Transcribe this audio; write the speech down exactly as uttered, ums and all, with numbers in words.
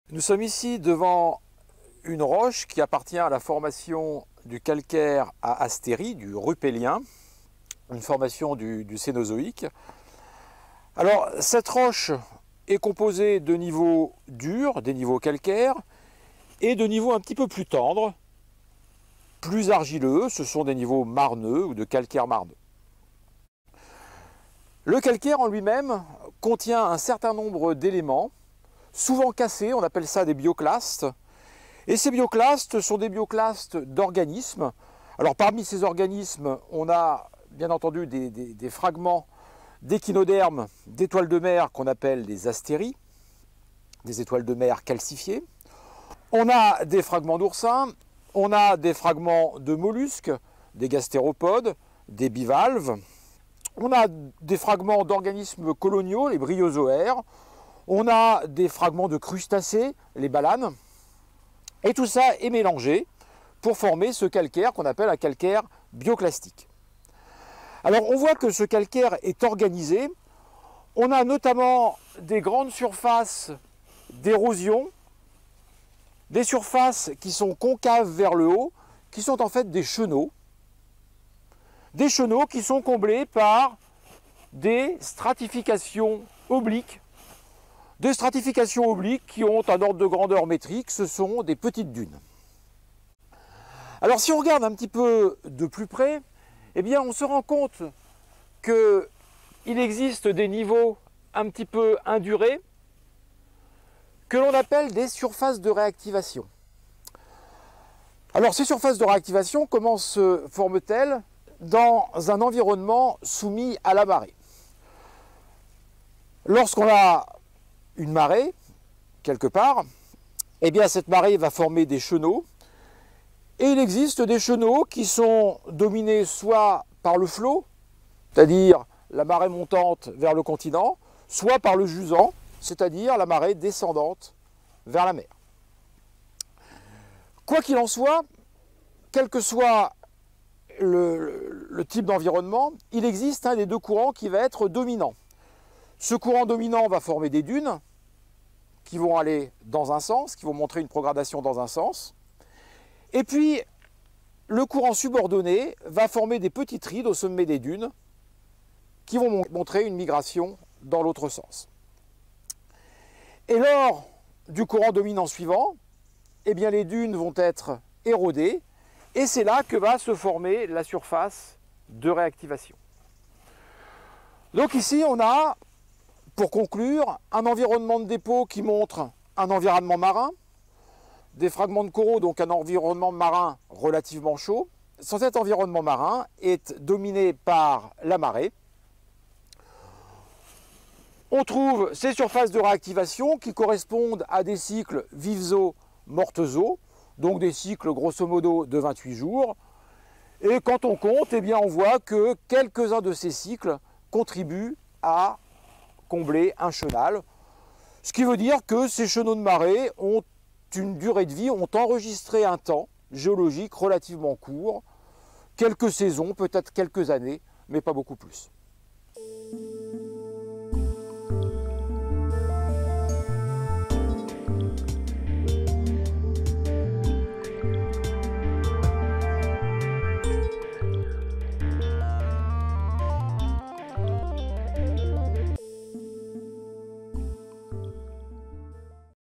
Nous sommes ici devant une roche qui appartient à la formation du calcaire à astérie, du rupélien, une formation du, du Cénozoïque. Alors cette roche est composée de niveaux durs, des niveaux calcaires, et de niveaux un petit peu plus tendres, plus argileux, ce sont des niveaux marneux ou de calcaire marneux. Le calcaire en lui-même contient un certain nombre d'éléments, souvent cassés, on appelle ça des bioclastes. Et ces bioclastes sont des bioclastes d'organismes. Alors parmi ces organismes, on a bien entendu des, des, des fragments d'échinodermes, d'étoiles de mer qu'on appelle des astéries, des étoiles de mer calcifiées. On a des fragments d'oursins, on a des fragments de mollusques, des gastéropodes, des bivalves. On a des fragments d'organismes coloniaux, les bryozoaires. On a des fragments de crustacés, les balanes. Et tout ça est mélangé pour former ce calcaire qu'on appelle un calcaire bioclastique. Alors on voit que ce calcaire est organisé. On a notamment des grandes surfaces d'érosion, des surfaces qui sont concaves vers le haut, qui sont en fait des chenaux. Des chenaux qui sont comblés par des stratifications obliques. Des stratifications obliques qui ont un ordre de grandeur métrique, ce sont des petites dunes. Alors si on regarde un petit peu de plus près, eh bien on se rend compte qu'il existe des niveaux un petit peu indurés que l'on appelle des surfaces de réactivation. Alors ces surfaces de réactivation, comment se forment-elles? Dans un environnement soumis à la marée. Lorsqu'on a une marée, quelque part, eh bien cette marée va former des chenaux. Et il existe des chenaux qui sont dominés soit par le flot, c'est-à-dire la marée montante vers le continent, soit par le jusant, c'est-à-dire la marée descendante vers la mer. Quoi qu'il en soit, quel que soit le, le, le type d'environnement, il existe un des deux courants qui va être dominant. Ce courant dominant va former des dunes qui vont aller dans un sens, qui vont montrer une progradation dans un sens. Et puis, le courant subordonné va former des petites rides au sommet des dunes qui vont montrer une migration dans l'autre sens. Et lors du courant dominant suivant, eh bien, les dunes vont être érodées et c'est là que va se former la surface de réactivation. Donc ici, on a, pour conclure, un environnement de dépôt qui montre un environnement marin, des fragments de coraux, donc un environnement marin relativement chaud. Cet environnement marin est dominé par la marée. On trouve ces surfaces de réactivation qui correspondent à des cycles vifs-eaux-mortes-eaux, donc des cycles grosso modo de vingt-huit jours. Et quand on compte, eh bien on voit que quelques-uns de ces cycles contribuent à combler un chenal. Ce qui veut dire que ces chenaux de marée ont une durée de vie, ont enregistré un temps géologique relativement court, quelques saisons, peut-être quelques années, mais pas beaucoup plus.